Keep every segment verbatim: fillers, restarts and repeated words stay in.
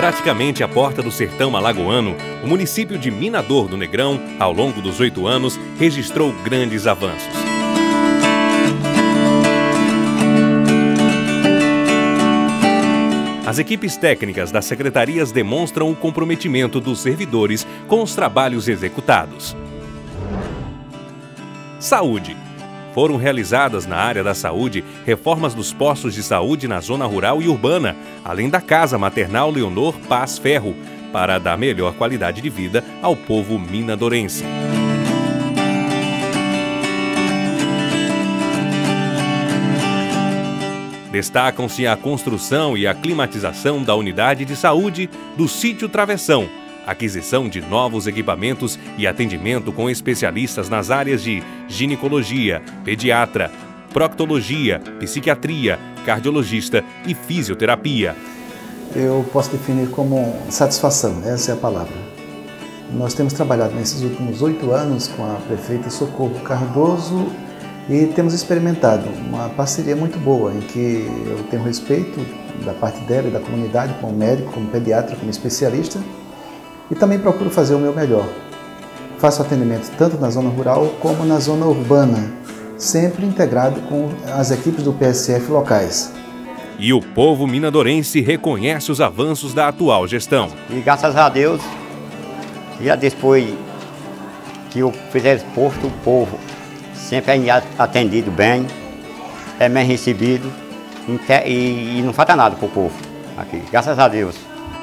Praticamente à porta do sertão alagoano, o município de Minador do Negrão, ao longo dos oito anos, registrou grandes avanços. As equipes técnicas das secretarias demonstram o comprometimento dos servidores com os trabalhos executados. Saúde. Foram realizadas na área da saúde reformas dos postos de saúde na zona rural e urbana, além da Casa Maternal Leonor Paz Ferro, para dar melhor qualidade de vida ao povo minadorense. Destacam-se a construção e a climatização da unidade de saúde do Sítio Travessão, aquisição de novos equipamentos e atendimento com especialistas nas áreas de ginecologia, pediatra, proctologia, psiquiatria, cardiologista e fisioterapia. Eu posso definir como satisfação, essa é a palavra. Nós temos trabalhado nesses últimos oito anos com a prefeita Socorro Cardoso e temos experimentado uma parceria muito boa, em que eu tenho respeito da parte dela e da comunidade, como médico, como pediatra, como especialista, e também procuro fazer o meu melhor. Faço atendimento tanto na zona rural como na zona urbana, sempre integrado com as equipes do P S F locais. E o povo minadorense reconhece os avanços da atual gestão. E graças a Deus, já depois que eu fiz esse posto, o povo sempre é atendido bem, é bem recebido e, e não falta nada para o povo aqui, graças a Deus.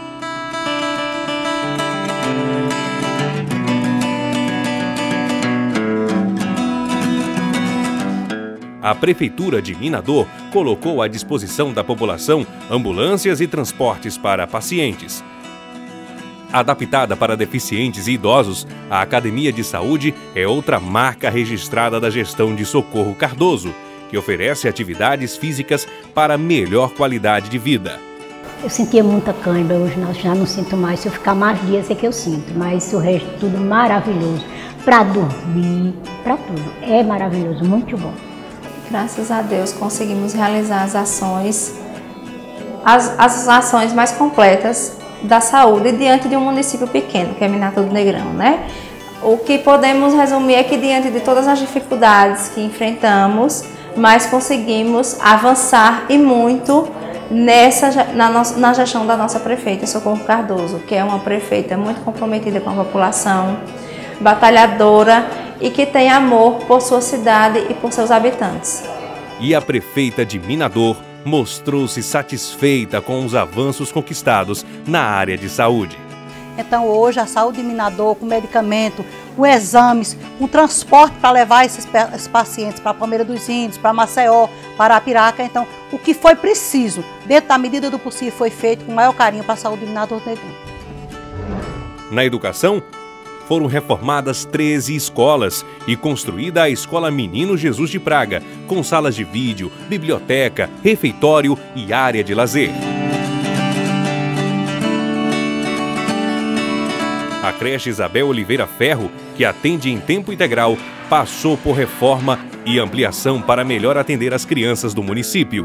A Prefeitura de Minador colocou à disposição da população ambulâncias e transportes para pacientes. Adaptada para deficientes e idosos, a Academia de Saúde é outra marca registrada da gestão de Socorro Cardoso, que oferece atividades físicas para melhor qualidade de vida. Eu sentia muita cãibra, hoje não, já não sinto mais. Se eu ficar mais dias é que eu sinto, mas o resto tudo maravilhoso. Para dormir, para tudo. É maravilhoso, muito bom. Graças a Deus conseguimos realizar as ações, as, as ações mais completas da saúde diante de um município pequeno, que é Minador do Negrão, né? O que podemos resumir é que diante de todas as dificuldades que enfrentamos, mas conseguimos avançar e muito nessa, na, no, na gestão da nossa prefeita Socorro Cardoso, que é uma prefeita muito comprometida com a população, batalhadora e que tem amor por sua cidade e por seus habitantes. E a prefeita de Minador mostrou-se satisfeita com os avanços conquistados na área de saúde. Então hoje a saúde de Minador, com medicamento, com exames, com transporte para levar esses, esses pacientes para Palmeira dos Índios, para Maceió, para Arapiraca. Então o que foi preciso, dentro da medida do possível, foi feito com o maior carinho para a saúde de Minador do Negrão. Na educação, foram reformadas treze escolas e construída a Escola Menino Jesus de Praga, com salas de vídeo, biblioteca, refeitório e área de lazer. A creche Isabel Oliveira Ferro, que atende em tempo integral, passou por reforma e ampliação para melhor atender as crianças do município.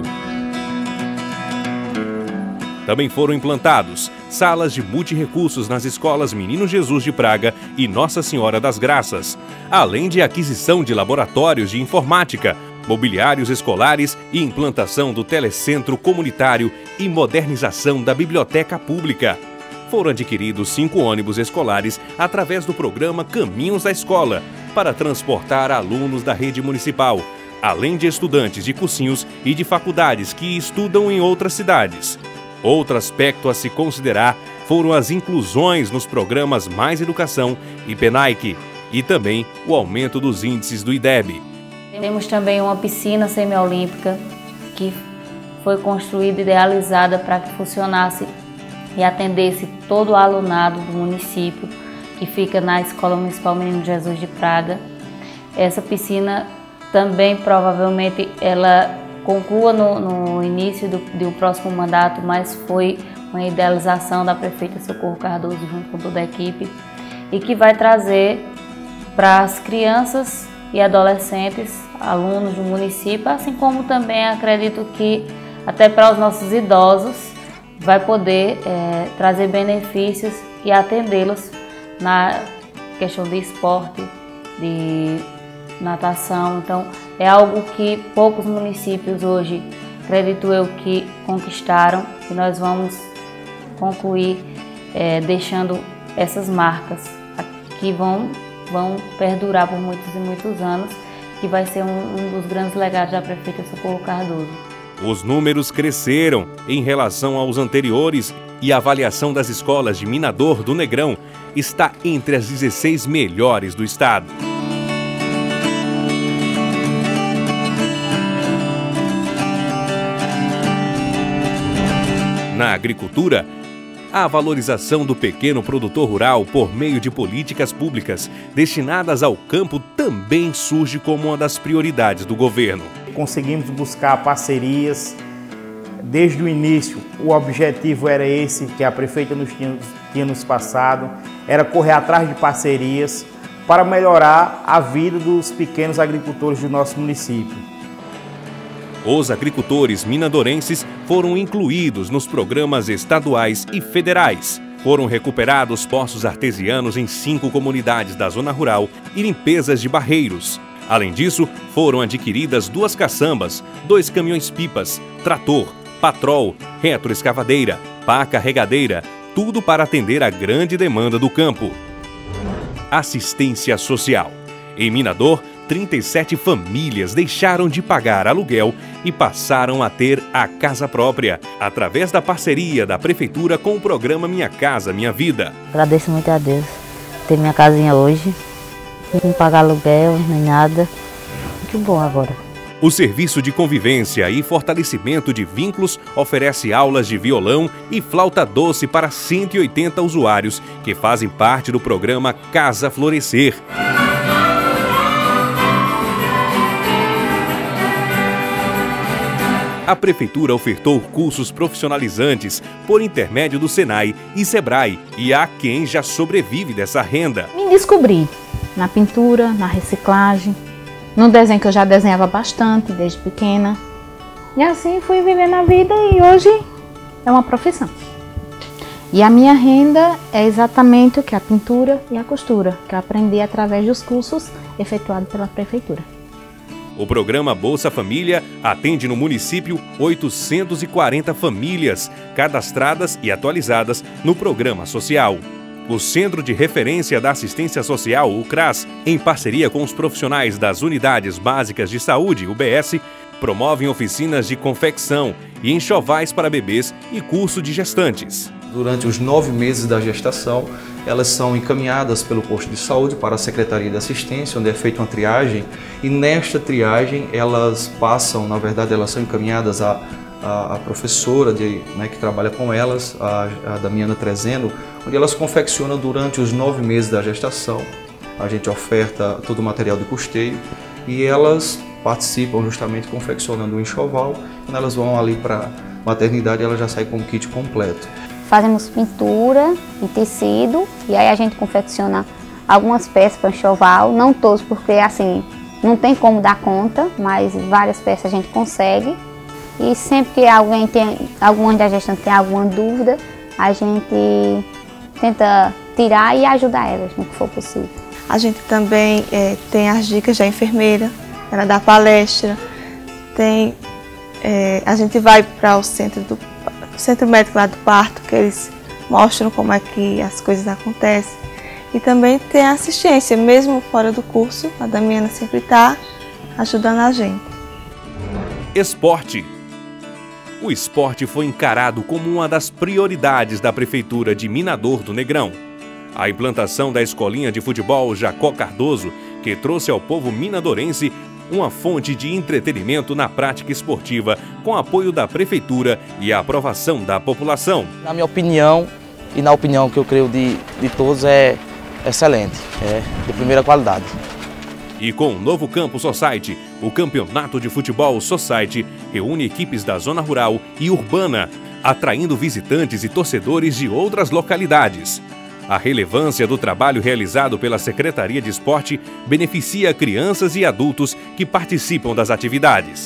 Também foram implantados salas de multirrecursos nas escolas Menino Jesus de Praga e Nossa Senhora das Graças, além de aquisição de laboratórios de informática, mobiliários escolares e implantação do telecentro comunitário e modernização da biblioteca pública. Foram adquiridos cinco ônibus escolares através do programa Caminhos da Escola, para transportar alunos da rede municipal, além de estudantes de cursinhos e de faculdades que estudam em outras cidades. Outro aspecto a se considerar foram as inclusões nos programas Mais Educação e PENAIC, e também o aumento dos índices do I D E B. Temos também uma piscina semiolímpica que foi construída e idealizada para que funcionasse e atendesse todo o alunado do município, que fica na Escola Municipal Menino Jesus de Praga. Essa piscina também provavelmente ela conclua no, no início do, do próximo mandato, mas foi uma idealização da prefeita Socorro Cardoso junto com toda a equipe e que vai trazer para as crianças e adolescentes, alunos do município, assim como também acredito que até para os nossos idosos, vai poder é, trazer benefícios e atendê-los na questão de esporte, de natação. Então, é algo que poucos municípios hoje, acredito eu, que conquistaram, e nós vamos concluir é, deixando essas marcas que vão, vão perdurar por muitos e muitos anos, que vai ser um, um dos grandes legados da prefeita Socorro Cardoso. Os números cresceram em relação aos anteriores e a avaliação das escolas de Minador do Negrão está entre as dezesseis melhores do estado. Na agricultura, a valorização do pequeno produtor rural por meio de políticas públicas destinadas ao campo também surge como uma das prioridades do governo. Conseguimos buscar parcerias desde o início. O objetivo era esse que a prefeita nos tinha, tinha nos passado, era correr atrás de parcerias para melhorar a vida dos pequenos agricultores do nosso município. Os agricultores minadorenses foram incluídos nos programas estaduais e federais. Foram recuperados poços artesianos em cinco comunidades da zona rural e limpezas de barreiros. Além disso, foram adquiridas duas caçambas, dois caminhões-pipas, trator, patrol, retroescavadeira, pá carregadeira, tudo para atender a grande demanda do campo. Assistência social. Em Minador, trinta e sete famílias deixaram de pagar aluguel e passaram a ter a casa própria, através da parceria da Prefeitura com o programa Minha Casa Minha Vida. Agradeço muito a Deus ter minha casinha hoje, não pagar aluguel nem nada, muito bom agora. O Serviço de Convivência e Fortalecimento de Vínculos oferece aulas de violão e flauta doce para cento e oitenta usuários que fazem parte do programa Casa Florescer. A Prefeitura ofertou cursos profissionalizantes por intermédio do Senai e Sebrae, e há quem já sobrevive dessa renda. Me descobri na pintura, na reciclagem, no desenho que eu já desenhava bastante desde pequena. E assim fui vivendo a vida e hoje é uma profissão. E a minha renda é exatamente o que a pintura e a costura, que eu aprendi através dos cursos efetuados pela Prefeitura. O programa Bolsa Família atende no município oitocentas e quarenta famílias cadastradas e atualizadas no programa social. O Centro de Referência da Assistência Social, o CRAS, em parceria com os profissionais das Unidades Básicas de Saúde, U B S, promovem oficinas de confecção e enxovais para bebês e curso de gestantes. Durante os nove meses da gestação, elas são encaminhadas pelo posto de saúde para a Secretaria de Assistência, onde é feita uma triagem, e nesta triagem elas passam, na verdade, elas são encaminhadas à, à, à professora de, né, que trabalha com elas, a, a Damiana Trezeno, onde elas confeccionam durante os nove meses da gestação. A gente oferta todo o material de custeio e elas participam justamente confeccionando um enxoval. Quando elas vão ali para a maternidade, elas já saem com o kit completo. Fazemos pintura e tecido e aí a gente confecciona algumas peças para enxoval, não todos porque assim não tem como dar conta, mas várias peças a gente consegue. E sempre que alguém tem, alguma da gestante tem alguma dúvida, a gente tenta tirar e ajudar elas no que for possível. A gente também é, tem as dicas da enfermeira, ela dá palestra, tem, é, a gente vai para o centro do centro médico lá do parto, que eles mostram como é que as coisas acontecem. E também tem a assistência, mesmo fora do curso, a Damiana sempre está ajudando a gente. Esporte. O esporte foi encarado como uma das prioridades da Prefeitura de Minador do Negrão. A implantação da escolinha de futebol Jacó Cardoso, que trouxe ao povo minadorense uma fonte de entretenimento na prática esportiva, com apoio da Prefeitura e a aprovação da população. Na minha opinião, e na opinião que eu creio de, de todos, é excelente, é de primeira qualidade. E com o novo Campo Society, o Campeonato de Futebol Society reúne equipes da zona rural e urbana, atraindo visitantes e torcedores de outras localidades. A relevância do trabalho realizado pela Secretaria de Esporte beneficia crianças e adultos que participam das atividades.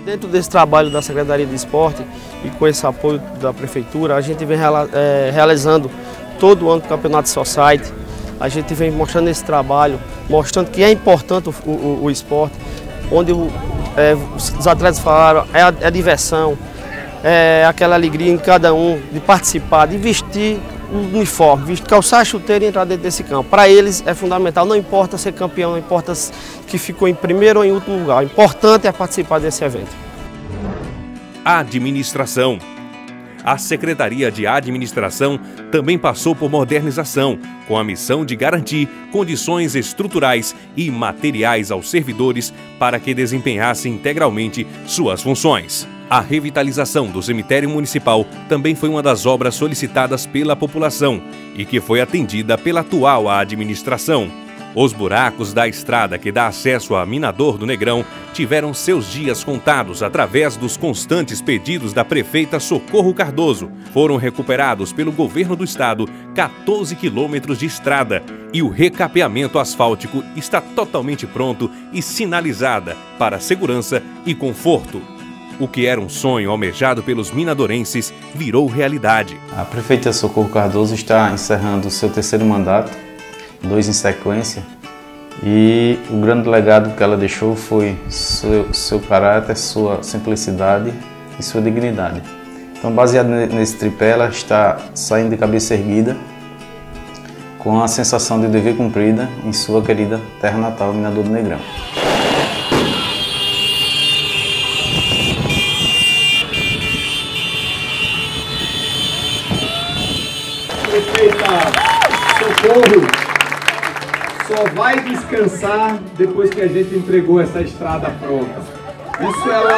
Dentro desse trabalho da Secretaria de Esporte e com esse apoio da Prefeitura, a gente vem é, realizando todo o ano o Campeonato Society. A gente vem mostrando esse trabalho, mostrando que é importante o, o, o esporte, onde o, é, os atletas falaram, é a, é a diversão, é aquela alegria em cada um de participar, de vestir o uniforme, vestir, calçar a chuteira e entrar dentro desse campo. Para eles é fundamental, não importa ser campeão, não importa que ficou em primeiro ou em último lugar, o importante é participar desse evento. Administração. A Secretaria de Administração também passou por modernização, com a missão de garantir condições estruturais e materiais aos servidores para que desempenhassem integralmente suas funções. A revitalização do cemitério municipal também foi uma das obras solicitadas pela população e que foi atendida pela atual administração. Os buracos da estrada que dá acesso a Minador do Negrão tiveram seus dias contados através dos constantes pedidos da prefeita Socorro Cardoso. Foram recuperados pelo governo do estado quatorze quilômetros de estrada e o recapeamento asfáltico está totalmente pronto e sinalizada para segurança e conforto. O que era um sonho almejado pelos minadorenses virou realidade. A prefeita Socorro Cardoso está encerrando o seu terceiro mandato, dois em sequência, e o grande legado que ela deixou foi seu, seu caráter, sua simplicidade e sua dignidade. Então, baseado nesse tripé, ela está saindo de cabeça erguida, com a sensação de dever cumprida em sua querida terra natal, Minador do Negrão. Prefeita Socorro só vai descansar depois que a gente entregou essa estrada pronta. Isso ela...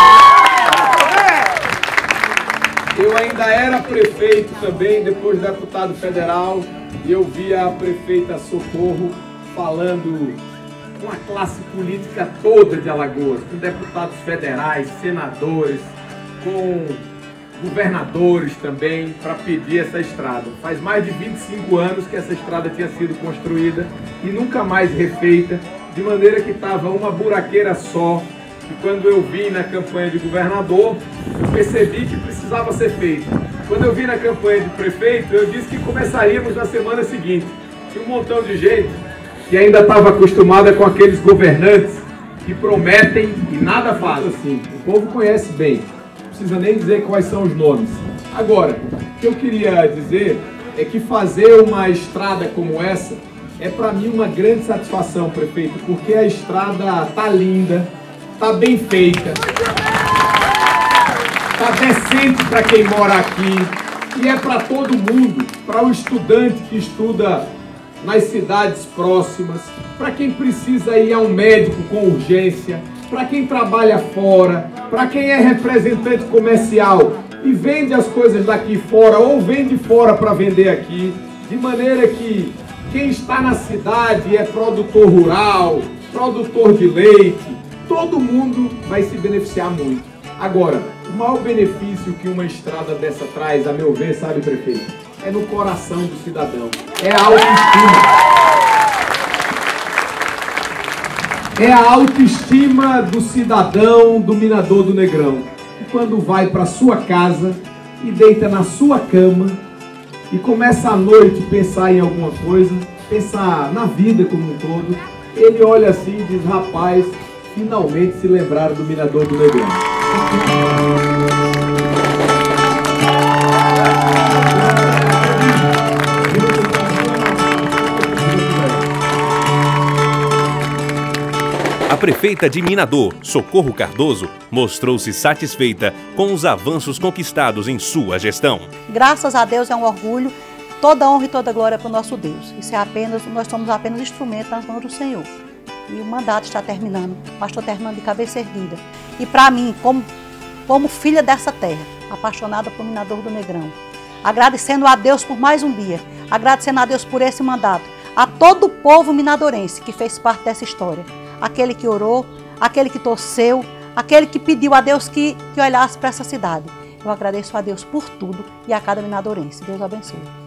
Eu ainda era prefeito também, depois deputado federal, e eu via a prefeita Socorro falando com a classe política toda de Alagoas, com deputados federais, senadores, com governadores também, para pedir essa estrada. Faz mais de vinte e cinco anos que essa estrada tinha sido construída e nunca mais refeita, de maneira que estava uma buraqueira só, e quando eu vi na campanha de governador, eu percebi que precisava ser feita. Quando eu vi na campanha de prefeito, eu disse que começaríamos na semana seguinte. Tinha um montão de gente que ainda estava acostumada com aqueles governantes que prometem e nada fazem. Assim, o povo conhece bem. Não precisa nem dizer quais são os nomes. Agora, o que eu queria dizer é que fazer uma estrada como essa é para mim uma grande satisfação, prefeito, porque a estrada tá linda, tá bem feita, tá decente para quem mora aqui e é para todo mundo, para o estudante que estuda nas cidades próximas, para quem precisa ir a um médico com urgência, para quem trabalha fora, para quem é representante comercial e vende as coisas daqui fora ou vende fora para vender aqui, de maneira que quem está na cidade é produtor rural, produtor de leite, todo mundo vai se beneficiar muito. Agora, o maior benefício que uma estrada dessa traz, a meu ver, sabe, prefeito, é no coração do cidadão, é a autoestima. É a autoestima do cidadão, do Minador do Negrão, que quando vai para sua casa e deita na sua cama e começa à noite a pensar em alguma coisa, pensar na vida como um todo, ele olha assim e diz, rapaz, finalmente se lembraram do Minador do Negrão. A prefeita de Minador, Socorro Cardoso, mostrou-se satisfeita com os avanços conquistados em sua gestão. Graças a Deus é um orgulho, toda honra e toda glória para o nosso Deus. Isso é apenas, nós somos apenas instrumento nas mãos do Senhor. E o mandato está terminando, mas estou terminando de cabeça erguida. E para mim, como, como filha dessa terra, apaixonada por Minador do Negrão, agradecendo a Deus por mais um dia, agradecendo a Deus por esse mandato, a todo o povo minadorense que fez parte dessa história. Aquele que orou, aquele que torceu, aquele que pediu a Deus que, que olhasse para essa cidade. Eu agradeço a Deus por tudo e a cada minadorense. Deus abençoe.